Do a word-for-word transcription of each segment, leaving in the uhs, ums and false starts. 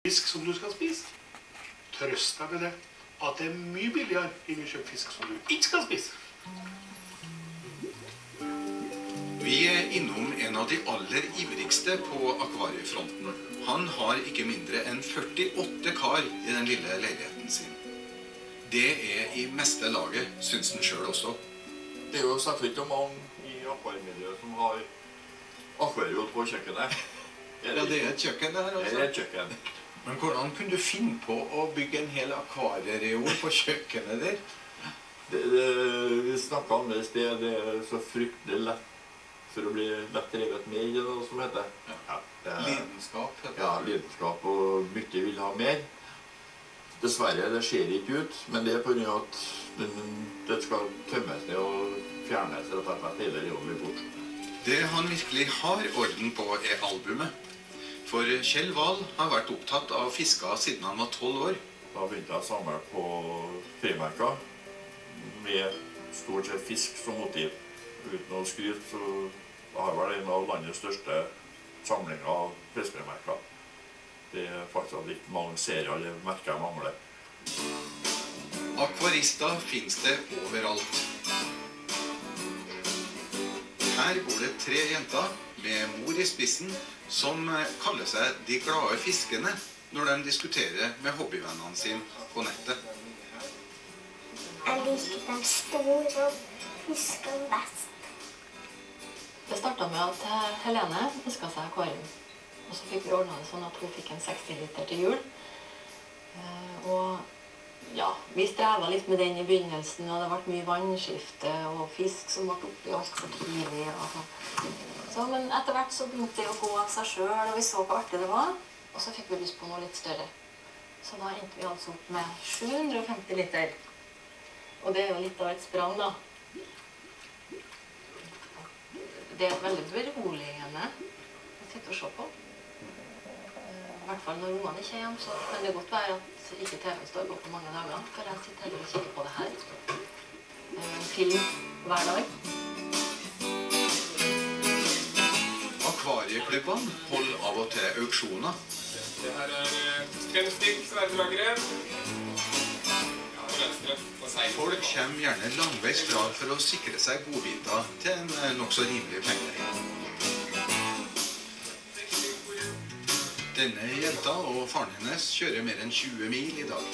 fisk som du skal spise. Trøst deg med det, at det er mye billigere enn å kjøpe fisk som du ikke skal spise. Vi er innom en av de aller ivrigste på akvariefronten. Han har ikke mindre enn førtiåtte kar i den lille leiligheten sin. Det er i meste laget, synes han selv også. Det er jo selvfølgelig ikke mange i akvariemiljøet som har akvarium på kjøkkenet. Ja, det er et kjøkken der også. Det er et kjøkken. Men hvordan kunne du finne på å bygge en hel akvariereol på kjøkkenet der? Det, det, vi snakket om det i sted, det er så fryktelig lett for å bli lett revet med i det, som heter. Ja, det er lidenskap. Heter det. Ja, lidenskap, og mye vil ha mer. Dessverre, det ser ikke ut, men det er på grunn av at det skal tømmes ned og fjernes, rett og slett hele reolen blir bort. Det han virkelig har orden på er albumet. For Kjell Wahl har vært opptatt av fisker siden han var tolv år. Da begynte jeg å samle på frimerker med stort sett fisk som motiv. Uten å skryte, så har jeg vel en av landets største samlinger av fiskefrimerker. Det er faktisk litt mange serier eller merker jeg mangler. Akvarister finnes det overalt. Her bor det tre jenter med mor i spissen som kaller seg de glade fiskene når de diskuterer med hobbyvennene sine på nettet. Jeg liker de store fiskene best. Det startet med at Helene ønsket seg akvarium. Og så fikk vi ordnet det sånn at hun fikk en seksti liter til jul. Og ja, vi strevet litt med den i begynnelsen, og det ble mye vannskifte og fisk som ble oppi alt for tidlig. Så, men etter hvert så begynte det å gå av seg selv, og vi så hvor artig det var. Og så fikk vi lyst på noe litt større. Så da endte vi altså opp med sju hundre og femti liter. Og det er jo litt av et sprang da. Det er veldig beroligende å sitte og se på. I hvert fall når ungene ikke er hjemme, så kan det godt være at ikke T V står på på mange dager. For jeg sitter heller og kikker på det her. En film hver dag. Akvarieklubbene holder av og til auksjoner. Det her er fem stykk sverdelagere. Folk kommer gjerne langveis fra for å sikre seg godbiter til en nok så rimelig penge. Denne jenta og faren hennes kjører mer enn tjue mil i dag.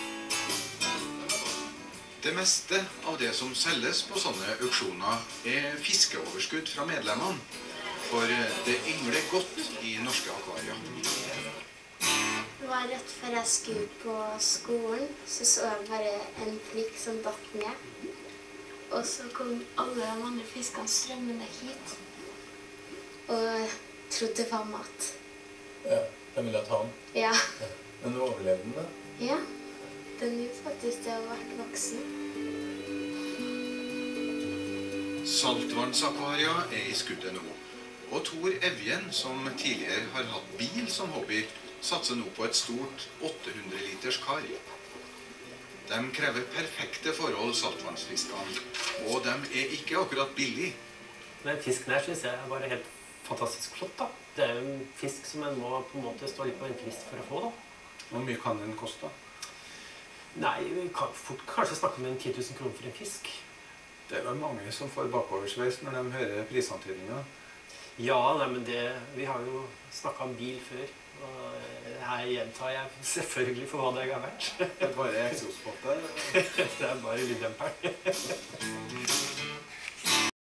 Det meste av det som selges på sånne auksjoner er fiskeoverskudd fra medlemmene. For det yngler godt i norske akvarier. Det var rett før jeg skulle på skolen, så så jeg bare en prikk som datt ned. Og så kom alle de andre fiskene strømmende hit. Og jeg trodde det var mat. Ja, de ville ta den? Ja. Ja. Men du overlevde den da? Ja, den gjorde faktisk det å vært voksen. Saltvannsakvaria er i skuddet nå. Og Tor Evjen, som tidligere har hatt bil som hobby, satser nå på et stort åtte hundre liters kar. De krever perfekte forhold, saltvannsfiskene, og de er ikke akkurat billige. Den fisken her synes jeg er bare helt fantastisk flott da. Det er jo en fisk som en må på en måte stå litt på en frist for å få da. Hvor mye kan den koste? Nei, vi kan fort kanskje snakke med en ti tusen kroner for en fisk. Det er vel mange som får bakoversveis når de hører prisantydninger. Ja, nei, men det, vi har jo snakket om bil før, og her gjentar jeg selvfølgelig for hva det er verdt. Det er bare eksospotte? Det er bare lyddemperen.